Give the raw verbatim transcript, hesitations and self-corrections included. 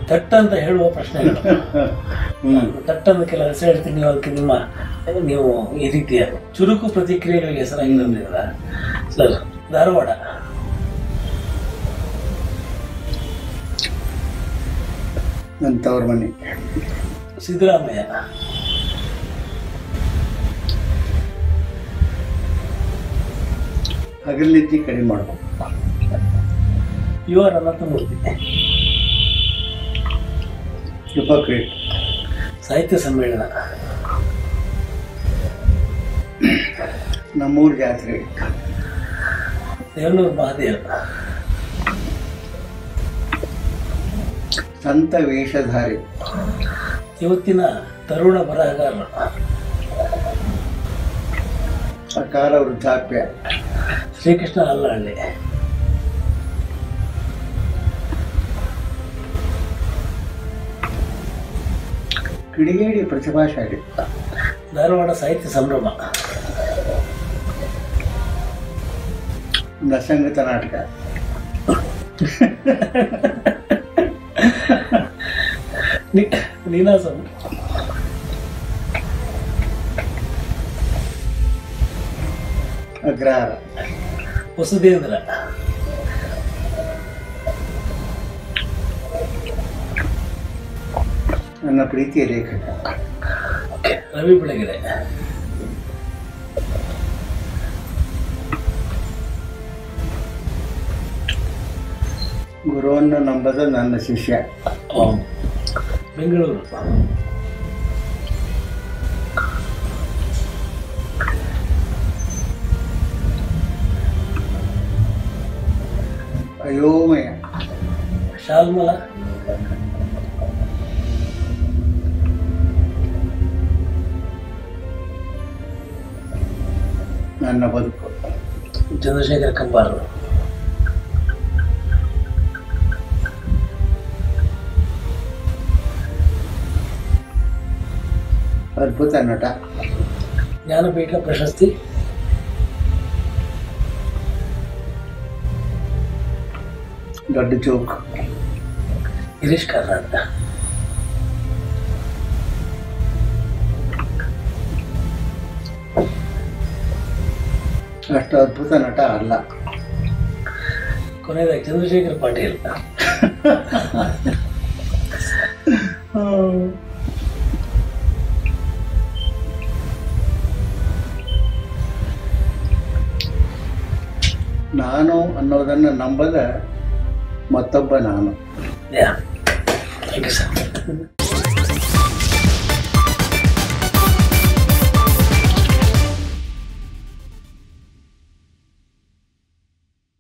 ತಟ್ಟ ಅಂತ ಹೇಳುವ ಪ್ರಶ್ನೆಗಳು. ತಟ್ಟನ್ನು ಕೆಲ ಹೆಸರು ಹೇಳ್ತೀನಿ, ನೀವು ಅದಕ್ಕೆ ನಿಮ್ಮ ನೀವು ಈ ರೀತಿಯ ಚುರುಕು ಪ್ರತಿಕ್ರಿಯೆಗಳಿಗೆ ಹೆಸರಾಗಿರೋದ್ರಿಂದ ಸರ್. ಧಾರವಾಡ. ನನ್ನ ತವ್ರ ಮನೆ. ಸಿದ್ದರಾಮಯ್ಯ. ಹಗಲಿದ್ದಿ ಕಡಿಮೆ ಮಾಡಬೇಕು. U R Ananthamurthy. ಹಿಪೋಕ್ರೇಟ್. ಸಾಹಿತ್ಯ ಸಮ್ಮೇಳನ. ನಮ್ಮೂರು ಜಾತ್ರೆ. ದೇವನೂರು ಮಹಾದೇವ್. ಸಂತ ವೇಷಧಾರಿ. ಇವತ್ತಿನ ತರುಣ ಬರಹಗಾರರು. ಅಕಾಲ ವೃದ್ಧಾಪ್ಯ. ಶ್ರೀಕೃಷ್ಣ ಅಲ್ಲಹಳ್ಳಿ. ಕಿಡಿಗೇಡಿ ಪ್ರತಿಭಾಶಾಲಿ. ಧಾರವಾಡ ಸಾಹಿತ್ಯ ಸಂಭ್ರಮ. ನಸಂಗತ ನಾಟಕ. ನೀನಾಸಂ. ಅಗ್ರಹಾರ. ವಸುದೇಂದ್ರ. ನನ್ನ ಪ್ರೀತಿಯ ಲೇಖಕ. ರವಿ ಬೆಳಗೆರೆ. ಗುರುವನ್ನು ನಂಬದ ನನ್ನ ಶಿಷ್ಯ. ಬೆಂಗಳೂರು. ಅಯೋಮಯ. ಶಾಲ್ಮಲ. ನನ್ನ ಬದುಕು. ಚಂದ್ರಶೇಖರ ಕಂಬಾರ. ಅದ್ಭುತ ನಟ. ಜ್ಞಾನಪೀಠ ಪ್ರಶಸ್ತಿ. ದೊಡ್ಡ ಜೋಕ್. ಗಿರೀಶ್ ಕಾರ್ನಾಡ್. ಅಷ್ಟು ಅದ್ಭುತ ನಟ ಅಲ್ಲ. ಕೊನೆಯದಾಗಿ ಚಂದ್ರಶೇಖರ್ ಪಾಟೀಲ್. ನಾನು ಅನ್ನೋದನ್ನು ನಂಬದ ಮತ್ತೊಬ್ಬ ನಾನು. Yeah thank you sir.